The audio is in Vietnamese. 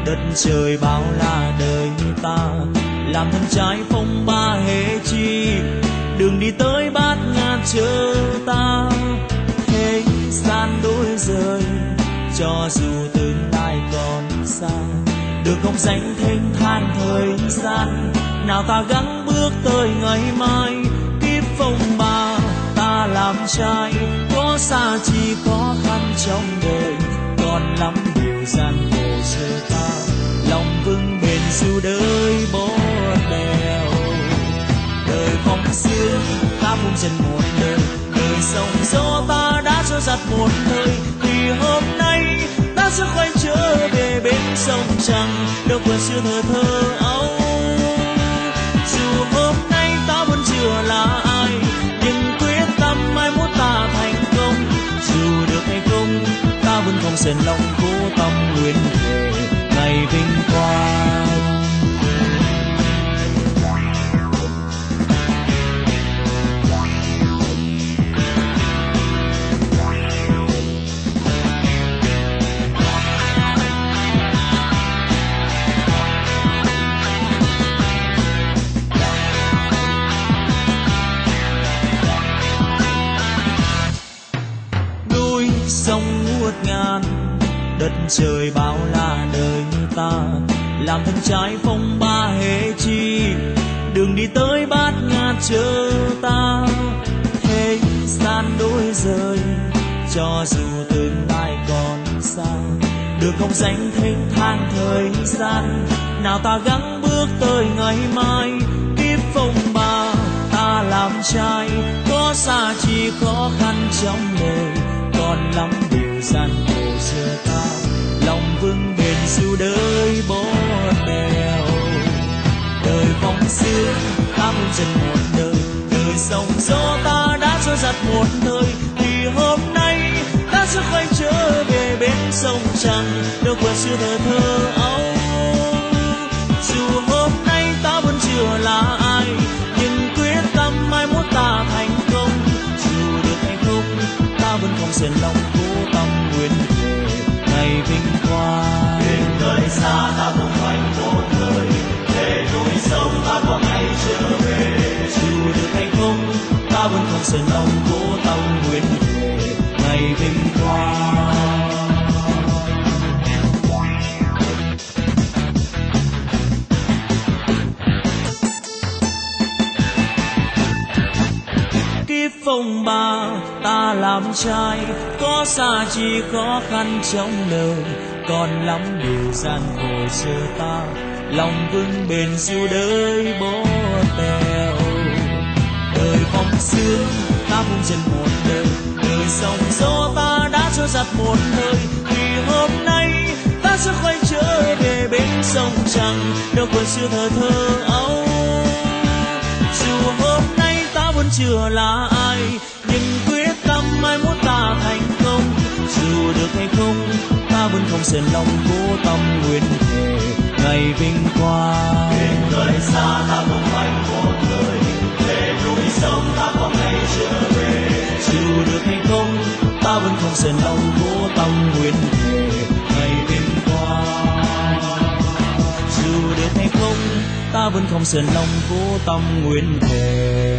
đất trời bao la đời ta, làm thân trái phong ba hệ chi, đường đi tới bát ngát chờ ta. Thế gian đổi rời, cho dù tương lai còn xa, đường không danh thênh thang thời gian, nào ta gắng bước tới ngày mai. Kiếp phong ba ta làm trai, có xa chỉ khó khăn trong đời, còn lắm điều gian khổ chờ ta, lòng vững bền dù đời bót bèo. Đời phong sương ta phun trần một đời, đời sóng gió ta đã cho giặt một thời, thì hôm nay ta sẽ quay trở về bên sông Trăng, đâu còn xưa thơ thơ ấu. Dù hôm nay ta vẫn chưa là ai, nhưng quyết tâm mai mốt ta thành công. Dù được hay không, ta vẫn không sờn lòng, cố tâm nguyện về ngày vinh quang. Sông ngút ngàn, đất trời bao la đời ta, làm thân trái phong ba hệ chi, đường đi tới bát ngát chờ ta. Thế gian đổi rời, cho dù tương lai còn xa, đường không danh thênh thang thời gian, nào ta gắng bước tới ngày mai. Kiếp phong ba ta làm trai, có xa chỉ khó khăn trong đời, còn lắm điều gian khổ chờ ta, lòng vững bền dù đời bót bèo. Đời phong sương ta phun trần một đời, đời sóng gió ta đã cho giặt một thời, thì hôm nay ta sẽ quay trở về bên sông Trăng, đâu còn xưa thơ thơ ấu. Dù hôm nay ta vẫn chưa là ai, nhưng quyết tâm mai mốt ta thành công. Dù được hay không, ta vẫn không sờn lòng, cố tâm nguyện về ngày vinh quang. Bên đời xa ta không quanh một thời, để núi sông ta có ngày trở về. Dù được hay không, ta vẫn không sờn lòng, cố tâm nguyện về ngày vinh quang. Kiếp phong ba ta làm trai, có xa chỉ khó khăn trong đời, còn lắm điều gian khổ chờ ta, lòng vững bền dù đời bót bèo. Đời phong sương ta phun trần một đời, đời sóng gió ta đã cho giặt một thời, thì hôm nay ta sẽ quay trở về bên sông Trăng, đâu còn xưa thơ thơ ấu. Dù hôm nay ta vẫn chưa là ai, nhưng quyết tâm mai mốt ta thành công. Dù được hay không, ta vẫn không sờn lòng, cố tâm nguyện về ngày vinh quang. Bên đời xa ta không quanh một thời, để núi sông ta có ngày trở về. Dù được hay không, ta vẫn không sờn lòng, cố tâm nguyện về ngày vinh quang. Dù được hay không, ta vẫn không sờn lòng, cố tâm nguyện về